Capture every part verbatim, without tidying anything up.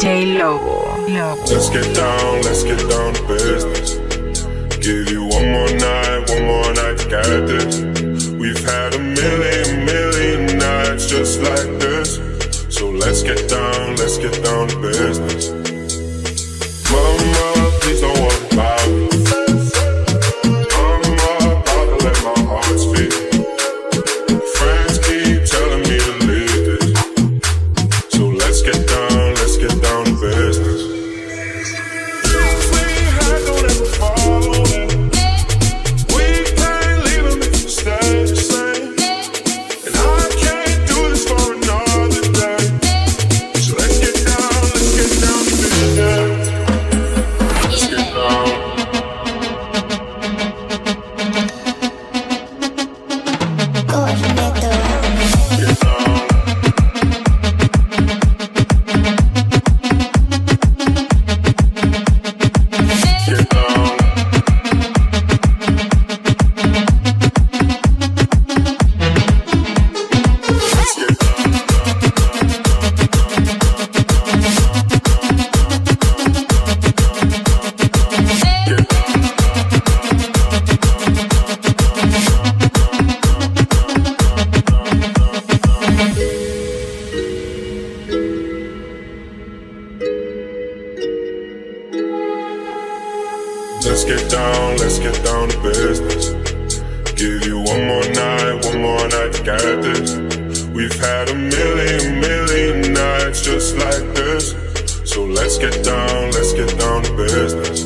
J Lobo. Lobo. Let's get down, let's get down to business. Give you one more night, one more night to get this. We've had a million, million nights just like this. So let's get down, let's get down to business. Mama, please don't worry about me. I'm about to let my heart speak. Friends keep telling me to leave this. So let's get down, let's get down to business. Let's get down, let's get down to business. Give you one more night, one more night to get this. We've had a million, million nights just like this. So let's get down, let's get down to business.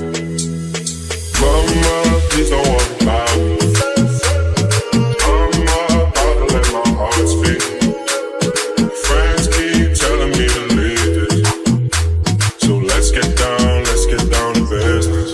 Mama, please don't worry about me. I'm about to let my heart speak. Friends keep telling me to leave this. So let's get down, let's get down to business.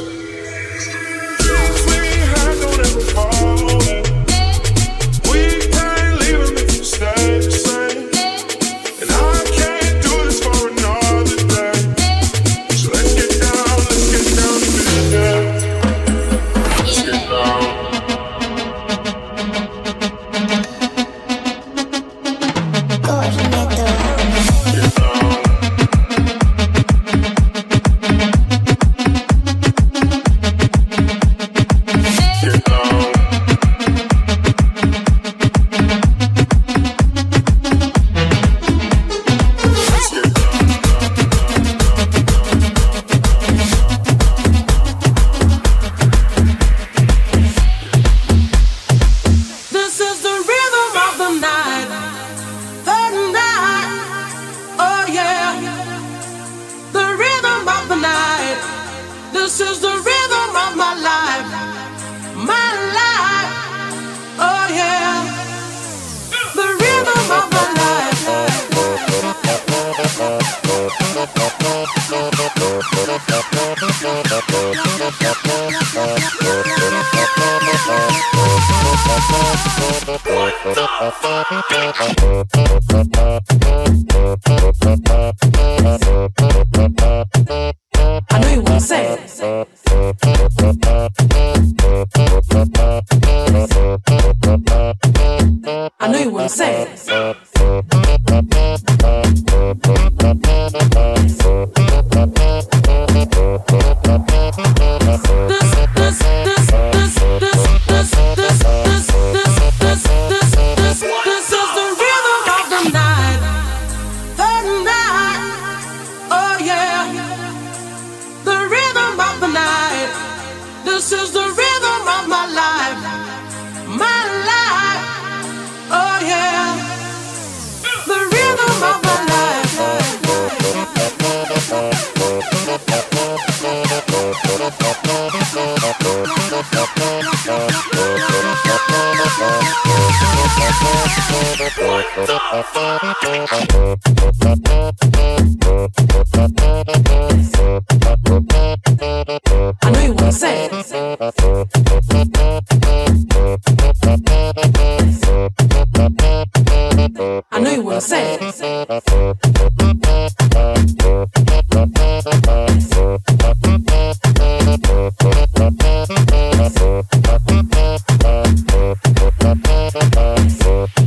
I know you wanna say it. I know you wanna say it. I know you wanna say it. I know you wanna say it.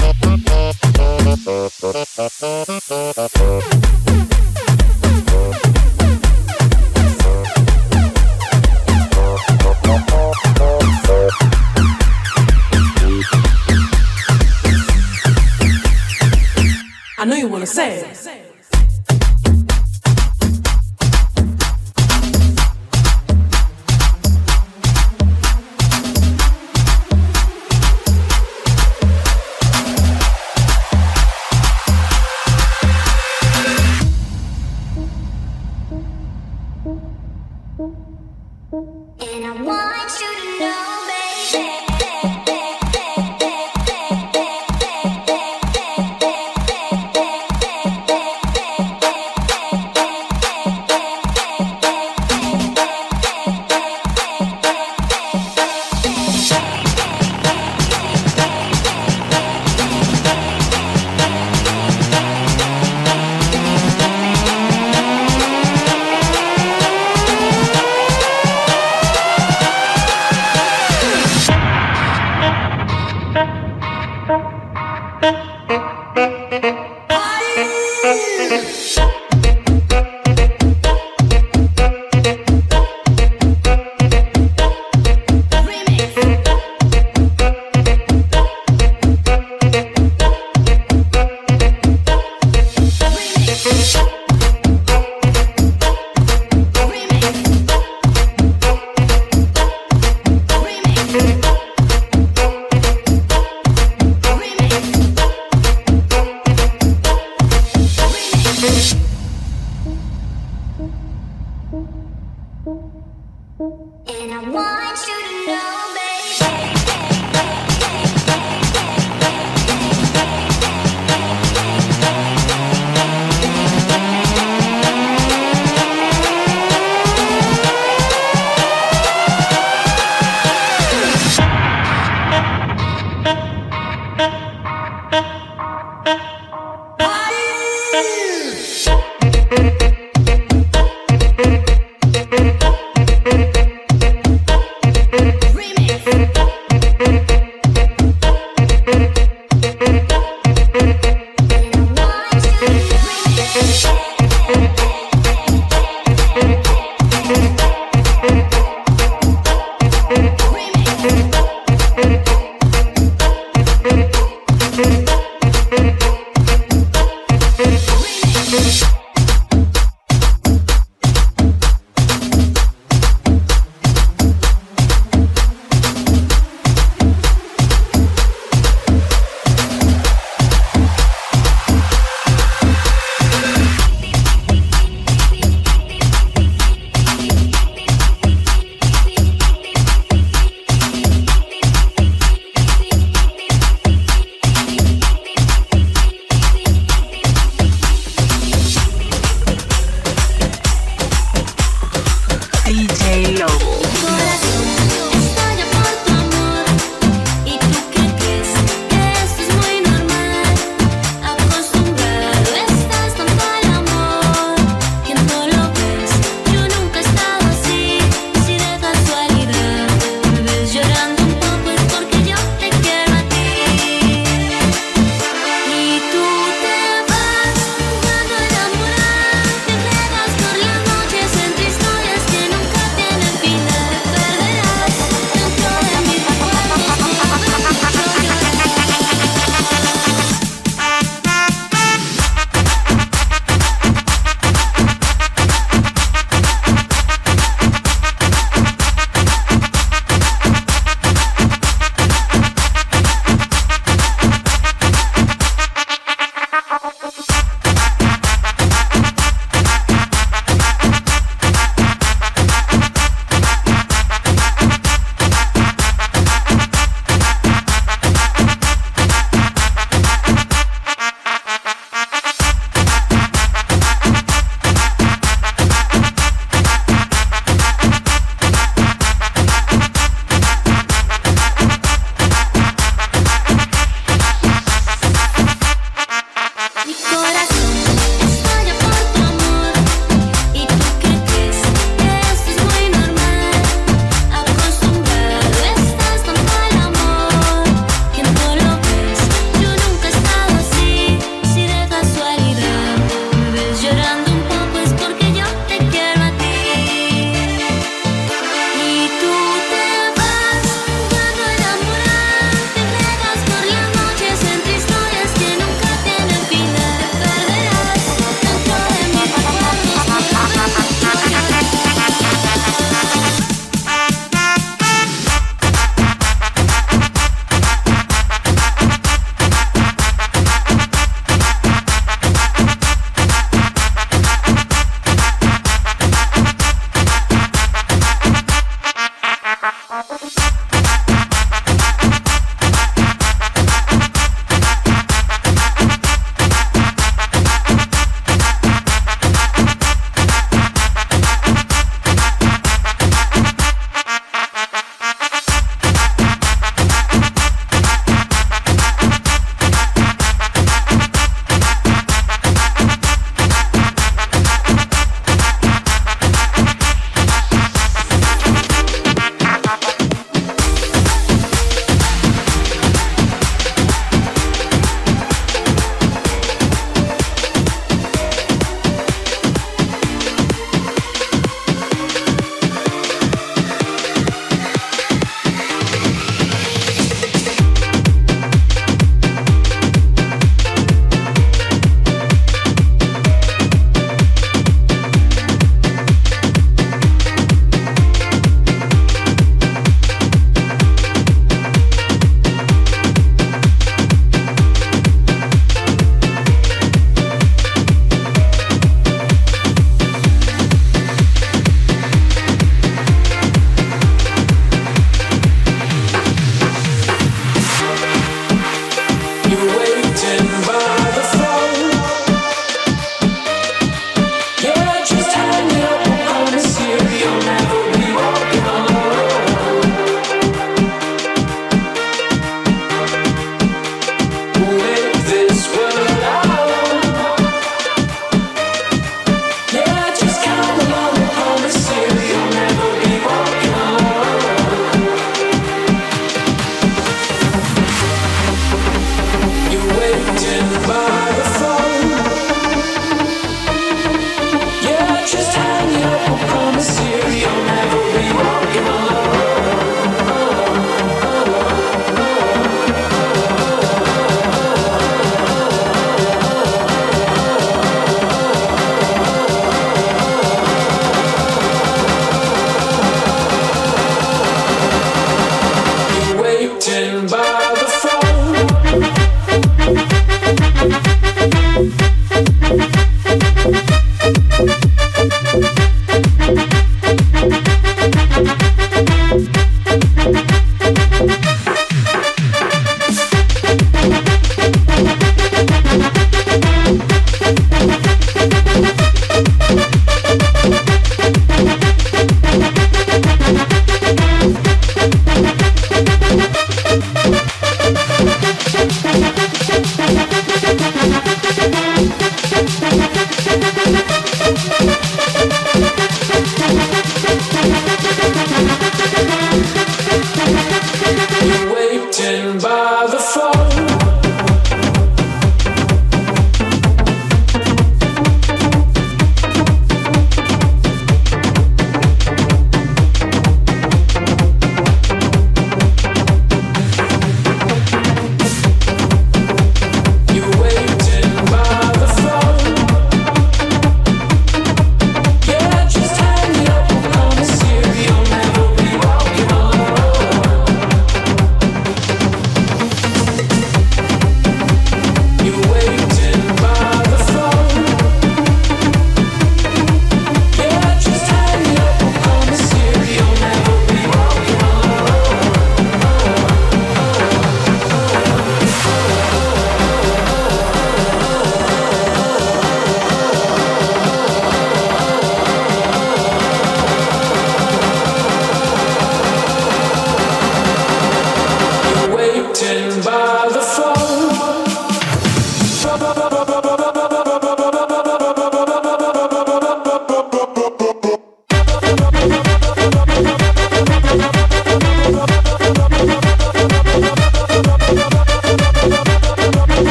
We'll be right back. I know you wanna say it. And I want you to know, baby. And I want you to know, baby.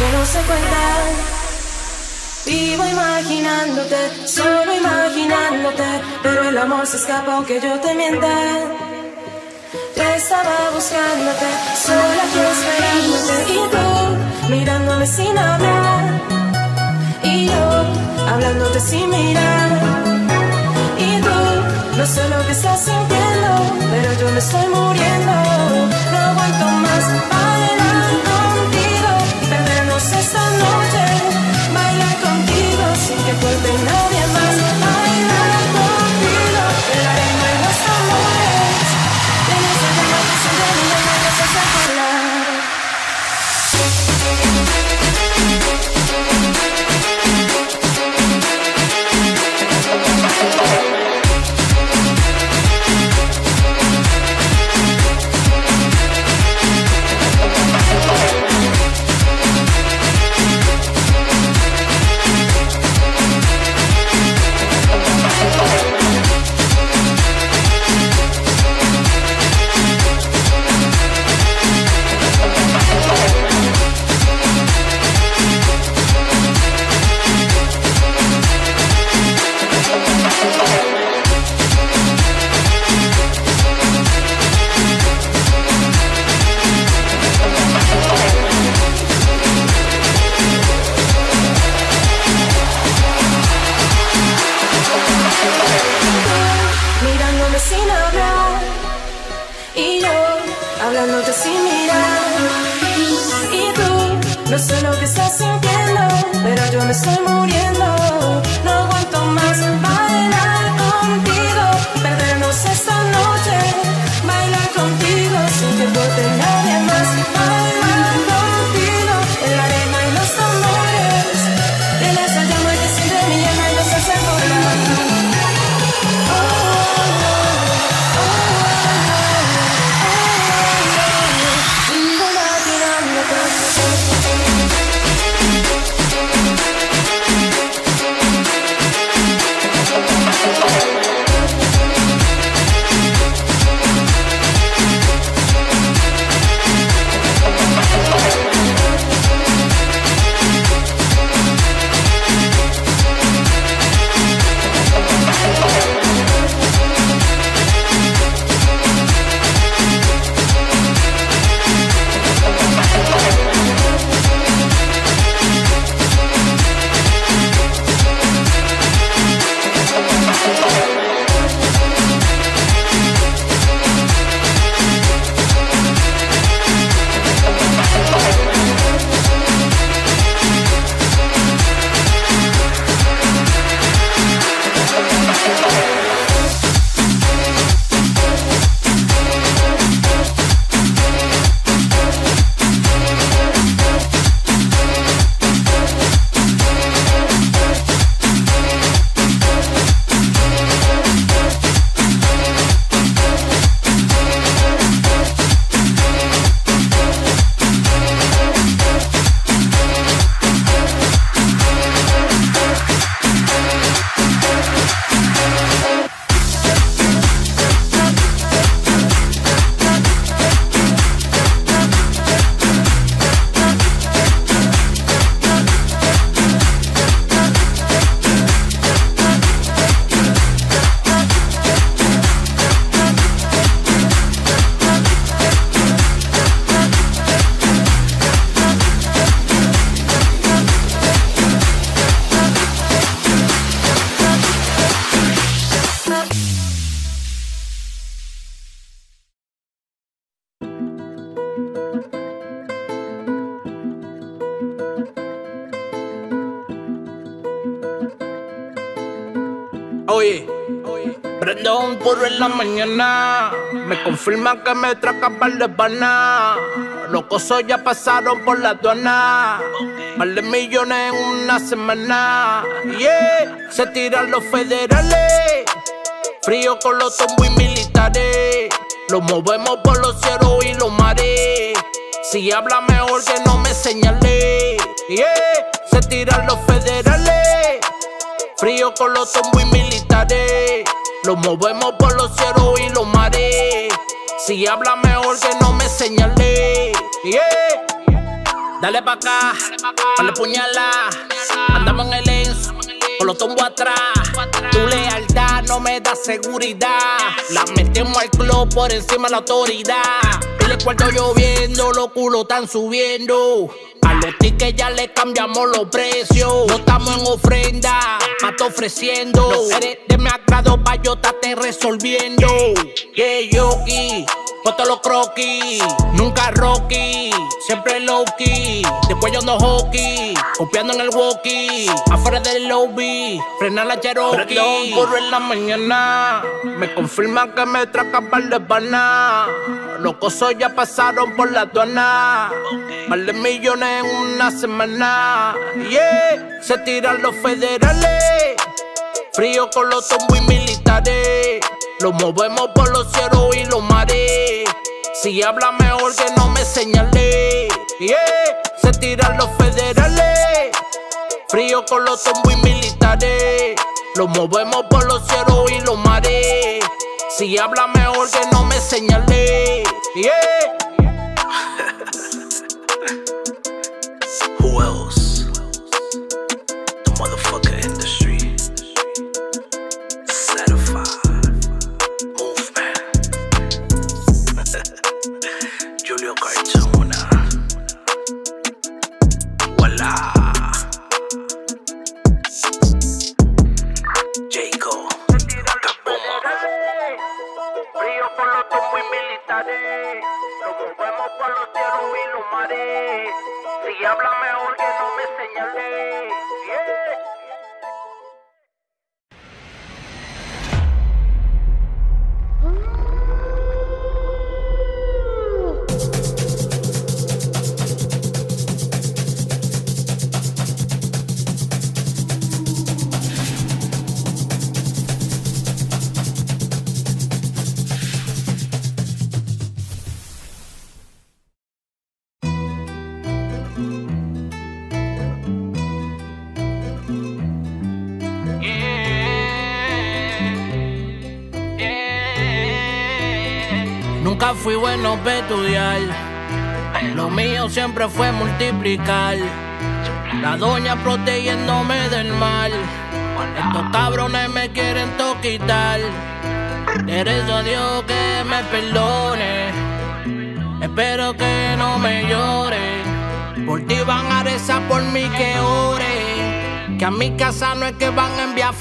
que no se cuenta. Vivo imaginándote, solo imaginándote, pero el amor se escapa aunque yo te mienta. Yo estaba buscándote, sola aquí esperándote, y tú mirándome sin hablar, y yo hablándote sin mirar. Y tú, no sé lo que estás sintiendo, pero yo me estoy muriendo. No aguanto más bailar contigo y perdernos esta noche. Bailar contigo sin que cuente nadie más. Bailar contigo en la arena y los amores. Tienes la llama que se llama y no me vas a volar. Mirándome sin hablar y yo hablándote sin mirar. Y tú, no sé lo que estás sintiendo, pero yo me estoy muriendo. No aguanto más bailar contigo y perdernos esta noche. Bailar contigo sin que importe nadie más. Bailar contigo en la arena y los amores. Tienes esa llama que siempre me llama y nos hace volar. Oye, prendo un puro en la mañana. Me confirma que me traca par de panas. Los cosos ya pasaron por la aduana. Par de millones en una semana. Yeah, se tiran los federales. Frío con los tombos y militares. Los movemos por los cielos y los mares. Si habla mejor que no me señale. Yeah, se tiran los federales. Frío con los tombos y militares. Los movemos por los cielos y los mares. Si habla mejor que no me señale. Yeah. Dale pa' acá, dale puñala. Andamos en el Enzo, con los tombos atrás. Tu lealtad no me da seguridad. La metemos al club por encima de la autoridad. El cuarto lloviendo, los culos están subiendo. A los tickets ya le cambiamos los precios. No estamos en ofrenda, mato ofreciendo. No eres de mi agrado pa' yo estarte resolviendo. Que yoki, foto los croquis. Nunca Rocky, siempre low key. De cuello no hockey, copiando en el walkie. Afuera del lobby, frena la Cherokee. Perdón por en la mañana, me confirman que me traca par de panas. Los cosos ya pasaron por la aduana. Par de millones en una semana. Yeah, se tiran los federales. Frío con los tombos y militares. Los movemos por los cielos y los mares. Si habla mejor que no me señale. Yeah, se tiran los federales. Frío con los tombos y militares. Los movemos por los cielos y los mares. Si habla mejor que no me señale. Yeah. Who else? The motherfucker industry. Certified movement. Julio Cartona. Voila. Jaco. Frío por los tombos y militares. Nos movemos por los cielos y los mares. Si habla mejor que no me señale. Yeah. Nunca fui bueno para estudiar, lo mío siempre fue multiplicar. La doña protegiéndome del mal, estos cabrones me quieren todo quitar. Le rezo a Dios que me perdone, espero que no me lloren. Por ti van a rezar, por mí que ore, que a mi casa no es que van a enviar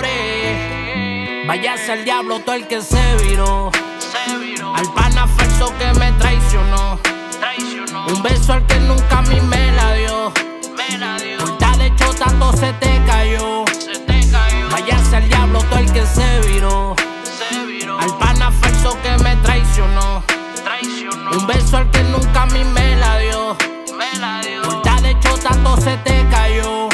flores. Váyase al diablo todo el que se viró, al pana falso que me traicionó. Un beso al que nunca a mí me la dio. Puerta de chota todo se te cayó. Váyase al diablo todo el que se viró, al pana falso que me traicionó. Un beso al que nunca a mí me la dio. Puerta de chota todo se te cayó.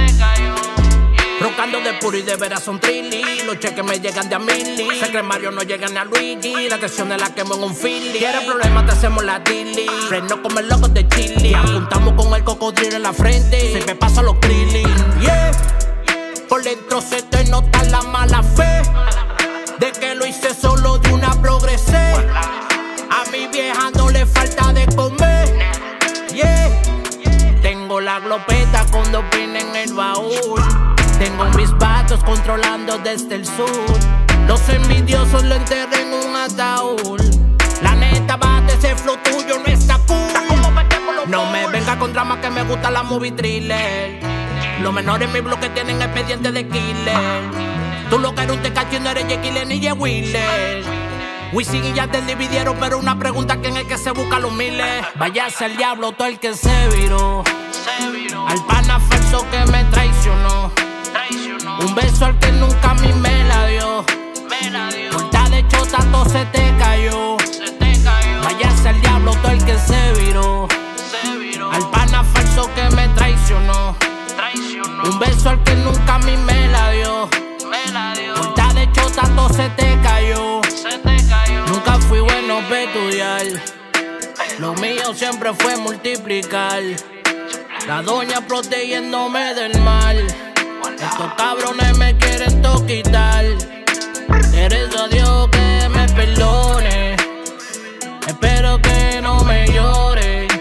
Rocando de puro y de veras son trilli. Los cheques me llegan de a mili. Se cree Mario, no llegan a Luigi. La atención de la quemo en un fili. Quieres problemas, te hacemos la tilly. Freno como el loco de chili. Apuntamos con el cocodrilo en la frente. Se me pasa los krillin. Yeah. Por dentro se te nota la mala fe, de que lo hice solo de una progresé. A mi vieja no le falta de comer. Yeah. Tengo la glopeta con dos pines en el baúl. Tengo mis vatos controlando desde el sur. Los envidiosos lo enterré en un ataúd. La neta, bate, ese flow tuyo no está cool. No me venga con drama que me gusta la movie thriller. Los menores en mi bloque tienen expediente de killer. Tú lo que eres un tecacho no eres Jekyll ni J. Wheeler. Wisin y ya te dividieron, pero una pregunta: ¿quién es que se busca los miles? Váyase al diablo todo el que se viró, al pana falso que me traicionó. Un beso al que nunca a mí me la dio. Puerta de chota todo se te cayó. Váyase al diablo todo el que se viró, al pana falso que me traicionó. Un beso al que nunca a mí me la dio. Puerta de chota todo se te cayó. Nunca fui bueno para estudiar, lo mío siempre fue multiplicar. La doña protegiéndome del mal, estos cabrones me quieren todo quitar. Le rezo a Dios que me perdone, espero que no me lloren,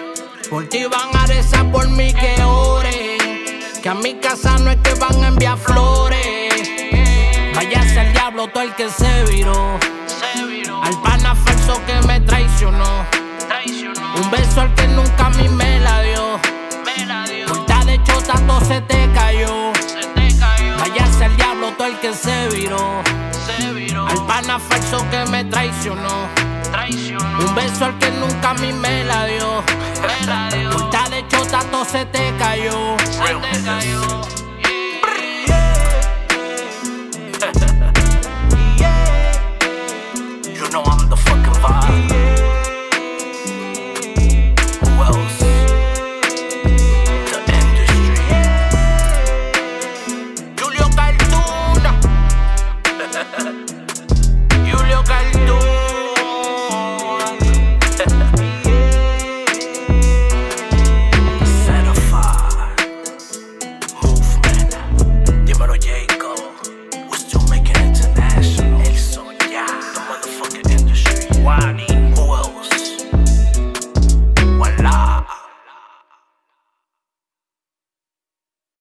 Por ti van a rezar por mí que ore, que a mi casa no es que van a enviar flores. Váyase al diablo todo el que se viró, al pana falso que me traicionó. Un beso al que nunca a mí me la dio. Vuelta de chota todo se te cayó. Váyase al diablo todo el que se viró, al pana falso que me traicionó. Un beso al que nunca a mí me la dio.